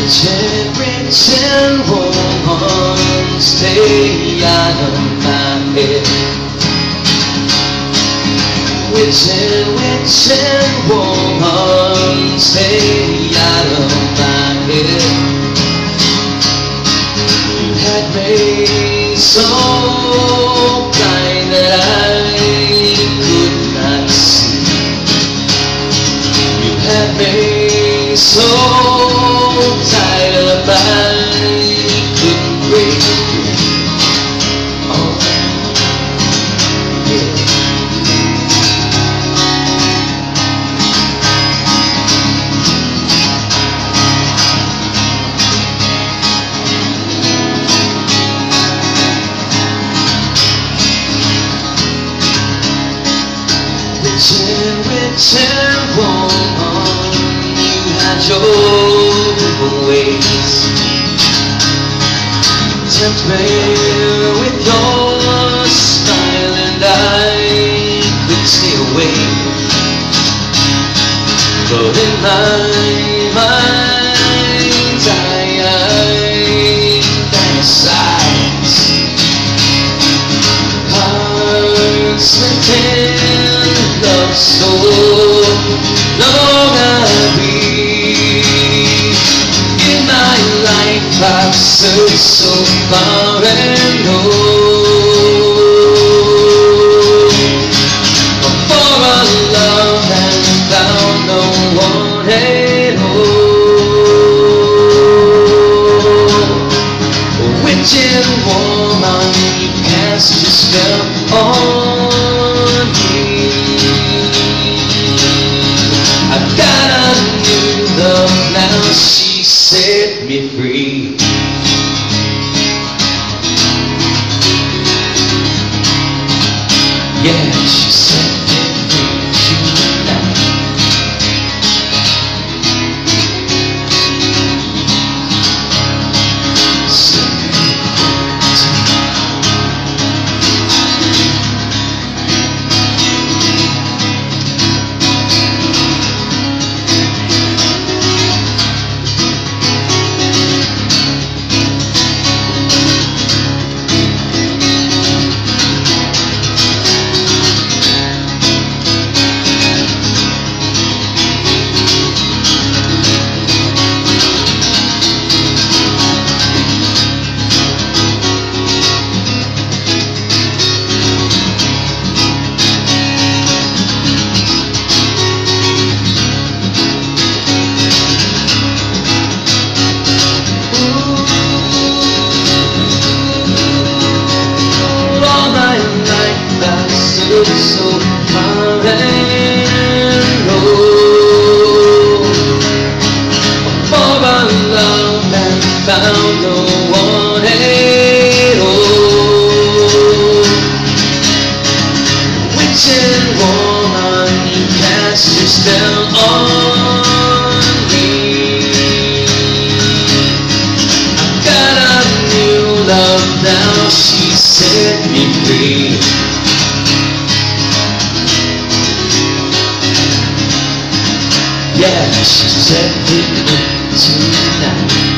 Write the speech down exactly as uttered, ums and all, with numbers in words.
Witchin, witchin woman, stay out of my head. Witchin, witchin woman, stay out of my head. You had me so blind that I could not see. You had me so tied up I couldn't break free. Oh, yeah. Witchin, witchin woman, you had your ways. Tempt me with your smile and I could stay away. But in my mind I, I fantasize. Heart slipping, love so long I'll be. In my life I've searched so far and low for a love and found no one at all. Witchin woman, you cast your spell on me. I've got a new love now, she set me free. Yeah, she set me free tonight. Set me free tonight. So far and low for a love and found no one at all. Witchin woman, you cast your spell on me. I've got a new love now, she set me free. Yeah, she set me free tonight.